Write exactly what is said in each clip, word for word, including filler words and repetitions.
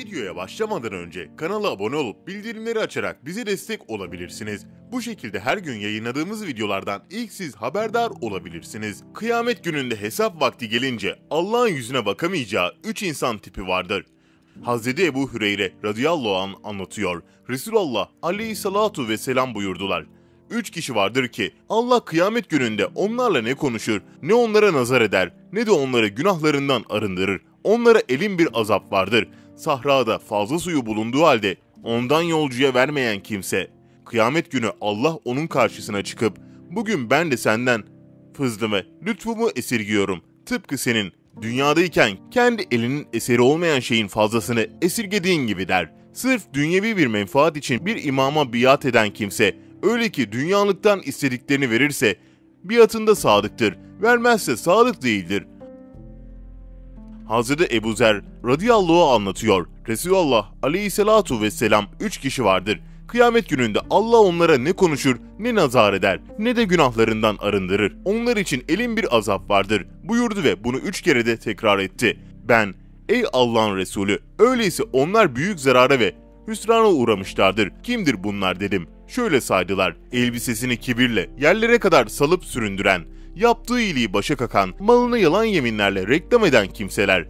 Videoya başlamadan önce kanala abone olup bildirimleri açarak bize destek olabilirsiniz. Bu şekilde her gün yayınladığımız videolardan ilk siz haberdar olabilirsiniz. Kıyamet gününde hesap vakti gelince Allah'ın yüzüne bakamayacağı üç insan tipi vardır. Hazreti Ebu Hüreyre radıyallahu anh anlatıyor. Resulullah aleyhissalatu vesselam buyurdular. Üç kişi vardır ki Allah kıyamet gününde onlarla ne konuşur, ne onlara nazar eder, ne de onları günahlarından arındırır. Onlara elin bir azap vardır. Sahrada fazla suyu bulunduğu halde ondan yolcuya vermeyen kimse. Kıyamet günü Allah onun karşısına çıkıp, bugün ben de senden fızlımı, lütfumu esirgiyorum. Tıpkı senin dünyadayken kendi elinin eseri olmayan şeyin fazlasını esirgediğin gibi der. Sırf dünyevi bir menfaat için bir imama biat eden kimse, öyle ki dünyalıktan istediklerini verirse biatında sadıktır, vermezse sadık değildir. Hazreti Ebu Zer radıyallahu anh anlatıyor. Resulullah aleyhissalatu vesselam üç kişi vardır. Kıyamet gününde Allah onlara ne konuşur, ne nazar eder, ne de günahlarından arındırır. Onlar için elin bir azap vardır buyurdu ve bunu üç kere de tekrar etti. Ben, ey Allah'ın Resulü, öyleyse onlar büyük zarara ve hüsrana uğramışlardır. Kimdir bunlar dedim. Şöyle saydılar. Elbisesini kibirle yerlere kadar salıp süründüren, yaptığı iyiliği başa kakan, malını yalan yeminlerle reklam eden kimseler.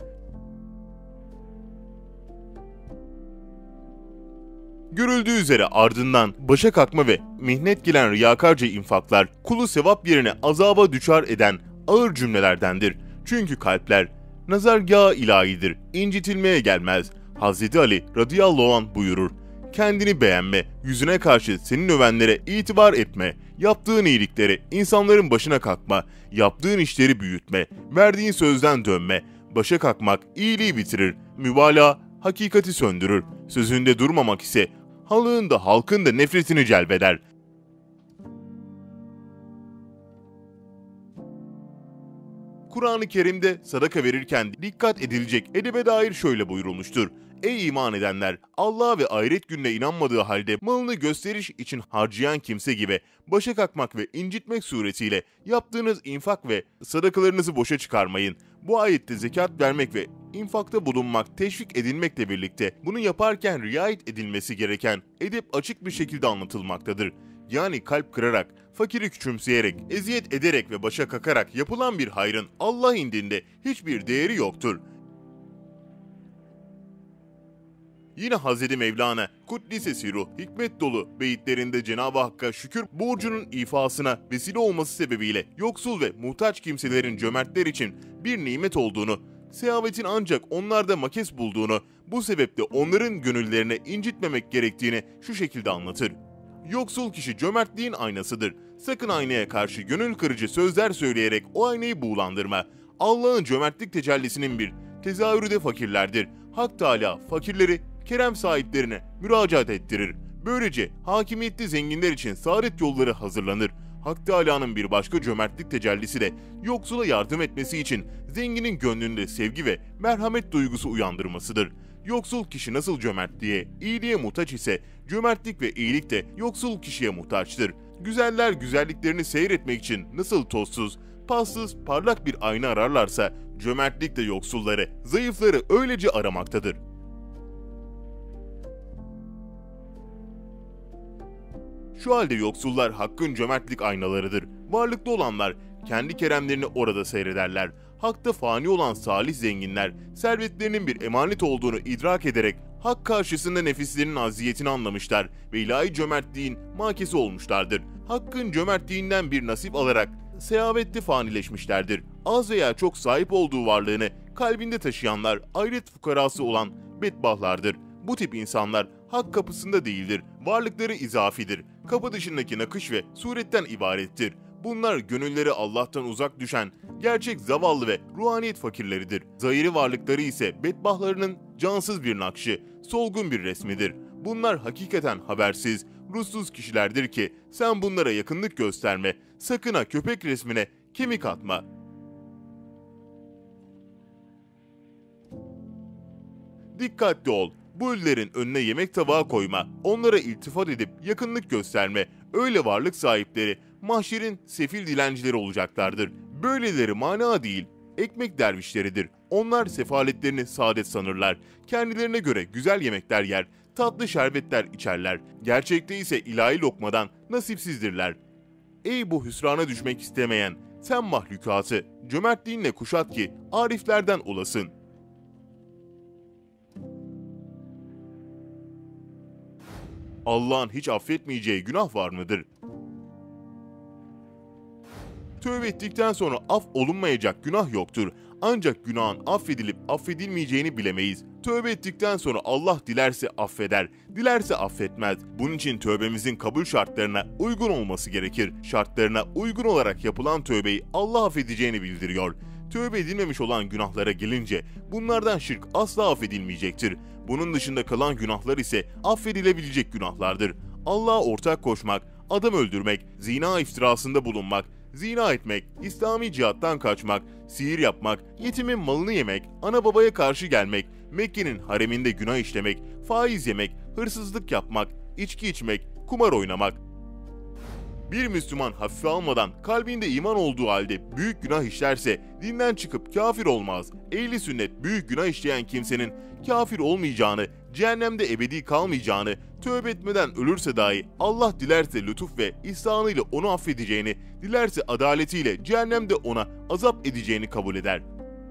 Görüldüğü üzere ardından başa kalkma ve mihnet gelen riyakarca infaklar, kulu sevap yerine azaba düçar eden ağır cümlelerdendir. Çünkü kalpler nazargâh-ı ilahidir, incitilmeye gelmez. Hazreti Ali radıyallahu anh buyurur. Kendini beğenme, yüzüne karşı seni övenlere itibar etme, yaptığın iyilikleri insanların başına kalkma, yaptığın işleri büyütme, verdiğin sözden dönme. Başa kalkmak iyiliği bitirir, mübalağa hakikati söndürür, sözünde durmamak ise halığın da halkın da nefretini celbeder. Kur'an-ı Kerim'de sadaka verirken dikkat edilecek edebe dair şöyle buyurulmuştur. Ey iman edenler! Allah'a ve ahiret gününe inanmadığı halde malını gösteriş için harcayan kimse gibi başa kalkmak ve incitmek suretiyle yaptığınız infak ve sadakalarınızı boşa çıkarmayın. Bu ayette zekat vermek ve infakta bulunmak teşvik edilmekle birlikte bunu yaparken riayet edilmesi gereken edep açık bir şekilde anlatılmaktadır. Yani kalp kırarak, fakiri küçümseyerek, eziyet ederek ve başa kakarak yapılan bir hayrın Allah indinde hiçbir değeri yoktur. Yine Hazreti Mevlana Kuddise Sirruh hikmet dolu beyitlerinde Cenab-ı Hakk'a şükür borcunun ifasına vesile olması sebebiyle yoksul ve muhtaç kimselerin cömertler için bir nimet olduğunu, sehavetin ancak onlarda makes bulduğunu, bu sebeple onların gönüllerine incitmemek gerektiğini şu şekilde anlatır. Yoksul kişi cömertliğin aynasıdır. Sakın aynaya karşı gönül kırıcı sözler söyleyerek o aynayı buğulandırma. Allah'ın cömertlik tecellisinin bir tezahürü de fakirlerdir. Hak Teâlâ fakirleri kerem sahiplerine müracaat ettirir. Böylece hakimiyetli zenginler için saadet yolları hazırlanır. Hak Teâlâ'nın bir başka cömertlik tecellisi de yoksula yardım etmesi için zenginin gönlünde sevgi ve merhamet duygusu uyandırmasıdır. Yoksul kişi nasıl cömertliğe, iyiliğe muhtaç ise cömertlik ve iyilik de yoksul kişiye muhtaçtır. Güzeller güzelliklerini seyretmek için nasıl tozsuz, passız, parlak bir ayna ararlarsa cömertlik de yoksulları, zayıfları öylece aramaktadır. Şu halde yoksullar hakkın cömertlik aynalarıdır. Varlıklı olanlar kendi keremlerini orada seyrederler. Hakta fani olan salih zenginler, servetlerinin bir emanet olduğunu idrak ederek hak karşısında nefislerinin aziyetini anlamışlar ve ilahi cömertliğin makesi olmuşlardır. Hakkın cömertliğinden bir nasip alarak sehavetli fanileşmişlerdir. Az veya çok sahip olduğu varlığını kalbinde taşıyanlar ahiret fukarası olan bedbahtlardır. Bu tip insanlar hak kapısında değildir. Varlıkları izafidir. Kapı dışındaki nakış ve suretten ibarettir. Bunlar gönülleri Allah'tan uzak düşen gerçek zavallı ve ruhaniyet fakirleridir. Zahiri varlıkları ise bedbahtlarının cansız bir nakşı, solgun bir resmidir. Bunlar hakikaten habersiz, ruhsuz kişilerdir ki sen bunlara yakınlık gösterme, sakın ha köpek resmine kemik atma. Dikkatli ol. Bu ölülerin önüne yemek tabağı koyma, onlara iltifat edip yakınlık gösterme. Öyle varlık sahipleri mahşerin sefil dilencileri olacaklardır. Böyleleri mana değil, ekmek dervişleridir. Onlar sefaletlerini saadet sanırlar. Kendilerine göre güzel yemekler yer, tatlı şerbetler içerler. Gerçekte ise ilahi lokmadan nasipsizdirler. Ey bu hüsrana düşmek istemeyen, sen mahlukatı cömertliğinle kuşat ki ariflerden olasın. Allah'ın hiç affetmeyeceği günah var mıdır? Tövbe ettikten sonra af olunmayacak günah yoktur. Ancak günahın affedilip affedilmeyeceğini bilemeyiz. Tövbe ettikten sonra Allah dilerse affeder, dilerse affetmez. Bunun için tövbemizin kabul şartlarına uygun olması gerekir. Şartlarına uygun olarak yapılan tövbeyi Allah affedeceğini bildiriyor. Tövbe edilmemiş olan günahlara gelince bunlardan şirk asla affedilmeyecektir. Bunun dışında kalan günahlar ise affedilebilecek günahlardır. Allah'a ortak koşmak, adam öldürmek, zina iftirasında bulunmak, zina etmek, İslami cihattan kaçmak, sihir yapmak, yetimin malını yemek, ana babaya karşı gelmek, Mekke'nin hareminde günah işlemek, faiz yemek, hırsızlık yapmak, içki içmek, kumar oynamak. Bir Müslüman hafife almadan kalbinde iman olduğu halde büyük günah işlerse dinden çıkıp kafir olmaz. Ehli sünnet büyük günah işleyen kimsenin kafir olmayacağını, cehennemde ebedi kalmayacağını, tövbe etmeden ölürse dahi Allah dilerse lütuf ve ihsanıyla onu affedeceğini, dilerse adaletiyle cehennemde ona azap edeceğini kabul eder.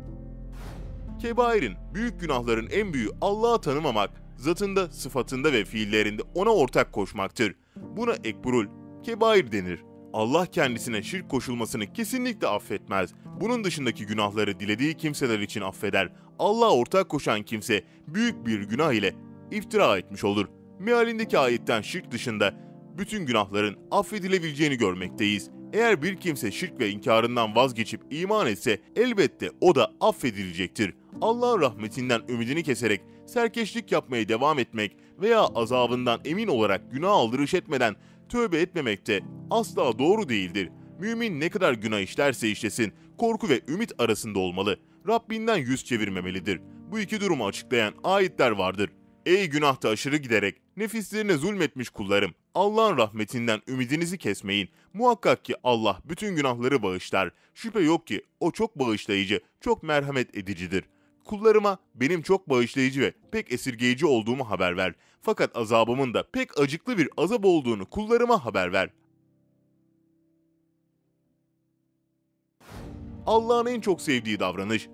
Kebairin, büyük günahların en büyüğü Allah'ı tanımamak, zatında, sıfatında ve fiillerinde ona ortak koşmaktır. Buna ekburul, kebair denir. Allah kendisine şirk koşulmasını kesinlikle affetmez. Bunun dışındaki günahları dilediği kimseler için affeder. Allah'a ortak koşan kimse büyük bir günah ile iftira etmiş olur. Mealindeki ayetten şirk dışında bütün günahların affedilebileceğini görmekteyiz. Eğer bir kimse şirk ve inkarından vazgeçip iman etse elbette o da affedilecektir. Allah'ın rahmetinden ümidini keserek serkeşlik yapmaya devam etmek veya azabından emin olarak günah aldırış etmeden tövbe etmemek de asla doğru değildir. Mümin ne kadar günah işlerse işlesin, korku ve ümit arasında olmalı. Rabbinden yüz çevirmemelidir. Bu iki durumu açıklayan ayetler vardır. Ey günahta aşırı giderek nefislerine zulmetmiş kullarım, Allah'ın rahmetinden ümidinizi kesmeyin. Muhakkak ki Allah bütün günahları bağışlar. Şüphe yok ki o çok bağışlayıcı, çok merhamet edicidir. Kullarıma benim çok bağışlayıcı ve pek esirgeyici olduğumu haber ver. Fakat azabımın da pek acıklı bir azap olduğunu kullarıma haber ver. Allah'ın en çok sevdiği davranış.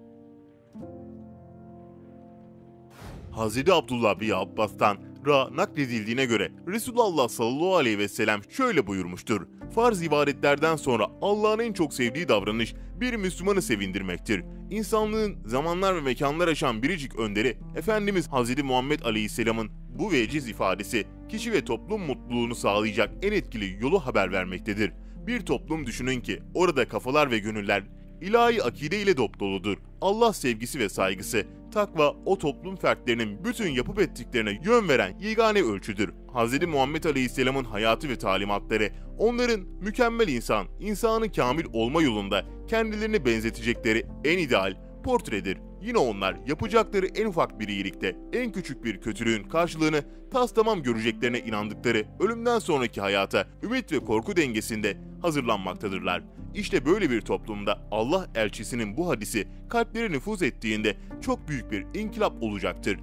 Hazreti Abdullah bin Abbas'tan ra nakledildiğine göre Resulullah sallallahu aleyhi ve sellem şöyle buyurmuştur. Farz ibadetlerden sonra Allah'ın en çok sevdiği davranış bir Müslümanı sevindirmektir. İnsanlığın zamanlar ve mekanlar aşan biricik önderi Efendimiz Hazreti Muhammed Aleyhisselam'ın bu veciz ifadesi kişi ve toplum mutluluğunu sağlayacak en etkili yolu haber vermektedir. Bir toplum düşünün ki orada kafalar ve gönüller ilahi akide ile dopdoludur. Allah sevgisi ve saygısı, takva o toplum fertlerinin bütün yapıp ettiklerine yön veren yegane ölçüdür. Hz. Muhammed Aleyhisselam'ın hayatı ve talimatları, onların mükemmel insan, insanı kamil olma yolunda kendilerini benzetecekleri en ideal portredir. Yine onlar yapacakları en ufak bir iyilikte, en küçük bir kötülüğün karşılığını tastamam göreceklerine inandıkları ölümden sonraki hayata ümit ve korku dengesinde hazırlanmaktadırlar. İşte böyle bir toplumda Allah elçisinin bu hadisi kalplere nüfuz ettiğinde çok büyük bir inkılap olacaktır.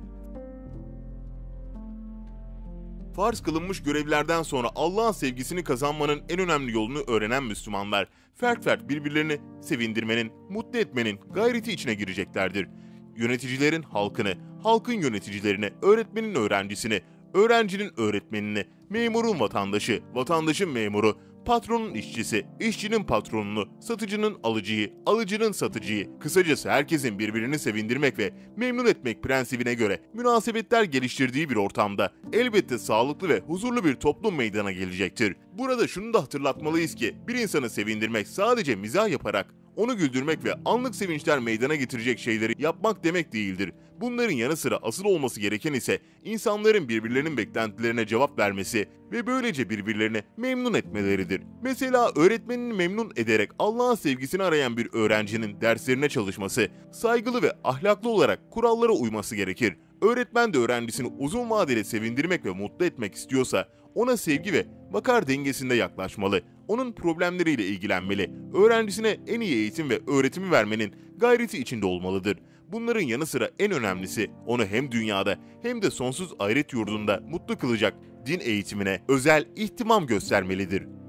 Farz kılınmış görevlerden sonra Allah'ın sevgisini kazanmanın en önemli yolunu öğrenen Müslümanlar, fert fert birbirlerini sevindirmenin, mutlu etmenin gayreti içine gireceklerdir. Yöneticilerin halkını, halkın yöneticilerini, öğretmenin öğrencisini, öğrencinin öğretmenini, memurun vatandaşı, vatandaşın memuru, patronun işçisi, işçinin patronunu, satıcının alıcıyı, alıcının satıcıyı, kısacası herkesin birbirini sevindirmek ve memnun etmek prensibine göre münasebetler geliştirdiği bir ortamda elbette sağlıklı ve huzurlu bir toplum meydana gelecektir. Burada şunu da hatırlatmalıyız ki bir insanı sevindirmek sadece mizah yaparak, onu güldürmek ve anlık sevinçler meydana getirecek şeyleri yapmak demek değildir. Bunların yanı sıra asıl olması gereken ise insanların birbirlerinin beklentilerine cevap vermesi ve böylece birbirlerini memnun etmeleridir. Mesela öğretmenini memnun ederek Allah'ın sevgisini arayan bir öğrencinin derslerine çalışması, saygılı ve ahlaklı olarak kurallara uyması gerekir. Öğretmen de öğrencisini uzun vadeli sevindirmek ve mutlu etmek istiyorsa ona sevgi ve bakar dengesinde yaklaşmalı. Onun problemleriyle ilgilenmeli. Öğrencisine en iyi eğitim ve öğretimi vermenin gayreti içinde olmalıdır. bunların yanı sıra en önemlisi onu hem dünyada hem de sonsuz ahiret yurdunda mutlu kılacak din eğitimine özel ihtimam göstermelidir.